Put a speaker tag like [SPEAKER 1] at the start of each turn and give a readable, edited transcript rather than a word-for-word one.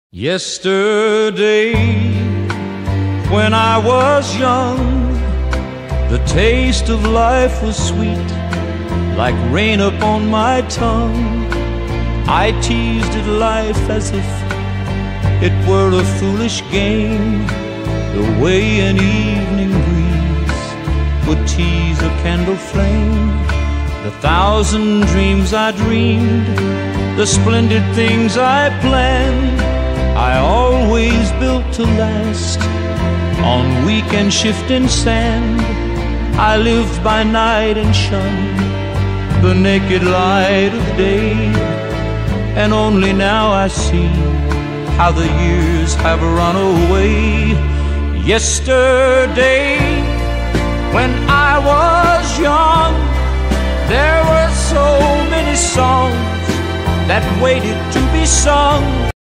[SPEAKER 1] Yesterday, when I was young, the taste of life was sweet, like rain upon my tongue. I teased at life as if it were a foolish game, the way an evening breeze would tease a candle flame. The thousand dreams I dreamed, the splendid things I planned, I always built to last on weak and shifting sand. I lived by night and shunned the naked light of day, and only now I see how the years have run away. Yesterday, when I was young, there were so many songs that waited to be sung.